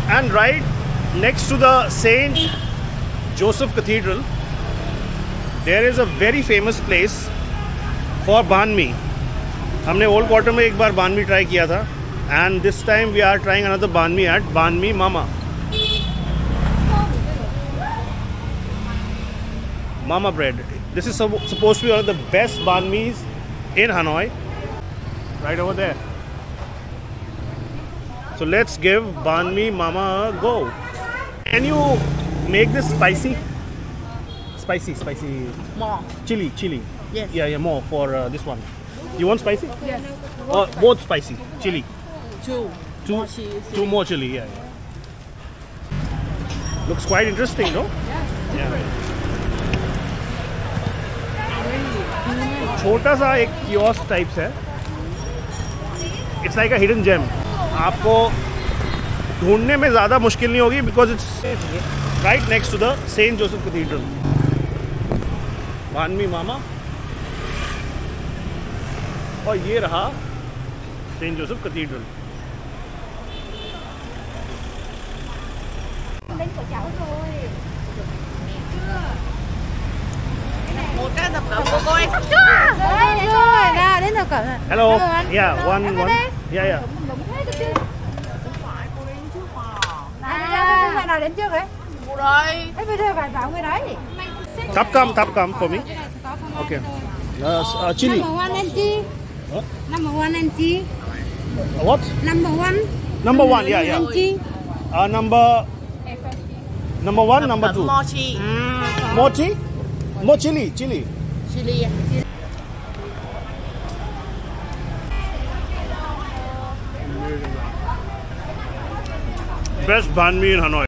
And right next to the Saint Joseph Cathedral, there is a very famous place for banh mi. हमने old quarter में एक बार banh mi try किया था, and this time we are trying another banh mi at Banh Mi Mama. Mama bread. This is supposed to be one of the best banh mi's in Hanoi. Right over there. So let's give Banh Mi Mama a go. Can you make this spicy? Spicy. More. Chili. Yes. Yeah, more for this one. You want spicy? Yes. Both spicy. Chili. Two more chili. Yeah. Looks quite interesting, no? Yeah. छोटा सा एक kiosk types है. It's like a hidden gem. आपको ढूंढने में ज़्यादा मुश्किल नहीं होगी because it's right next to the Saint Joseph Cathedral. Banh Mi Mama. और ये रहा Saint Joseph Cathedral. Một cái thập cẩm của cô ấy sắp chưa? Rồi, ra đến thập cẩm này. Hello. Yeah, one. Yeah. Phải nào đến trước đấy? Rồi. Thế bây giờ phải vào người đấy. Top come for me. Okay. Chili. Number one and tea. What? Number one and tea. What? Number one. Number one. Yeah. And tea. Number one, number two. Mochi. More tea? More chili. Chili. Best banh mi in Hanoi.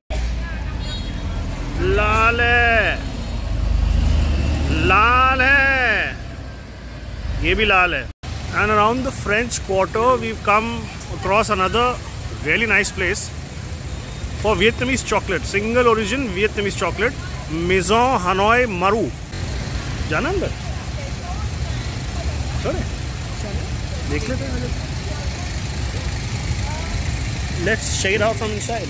लाल है, ये भी लाल है. And around the French Quarter, we've come across another really nice place for Vietnamese chocolate, single origin Vietnamese chocolate, Maison Hanoi Maru. जाना अंदर? चले? देख लेते हैं. Let's check it out from inside.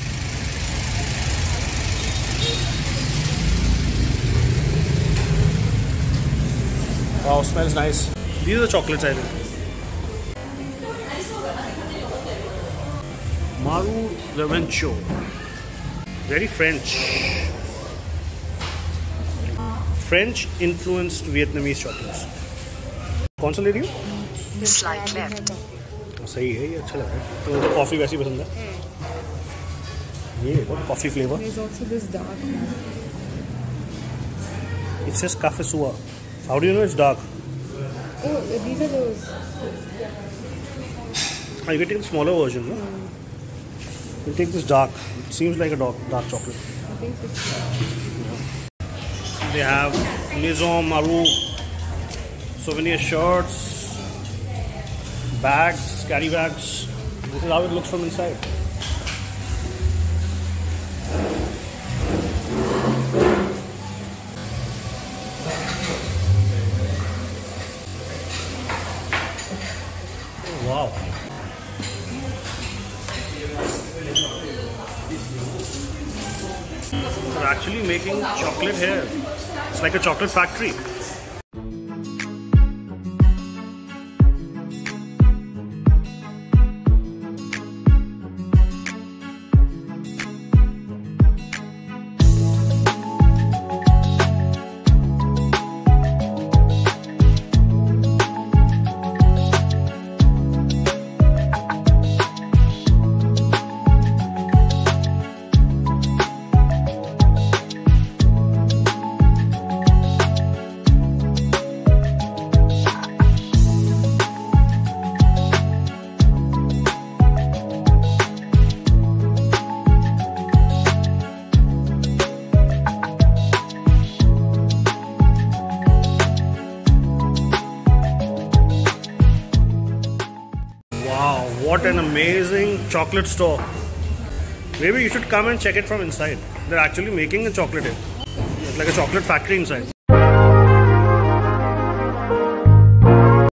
Wow, smells nice. These are the chocolates, I think. Maru Revencho. Very French. French influenced Vietnamese chocolates. कौन सा ले रही हो? Slight left. सही है, ये अच्छा लग रहा है. तो कॉफ़ी वैसी पसंद है? ये coffee flavour. There's also this dark. It says Café Sua. How do you know it's dark? Oh, these are those. You can take the smaller version, no? You take this dark. It seems like a dark chocolate. I think it's They have Maison Maru souvenir shirts, bags, carry bags. This is how it looks from inside. Wow. They're actually making chocolate here. It's like a chocolate factory. What an amazing chocolate store. Maybe you should come and check it from inside. They're actually making a chocolate here. It's like a chocolate factory inside.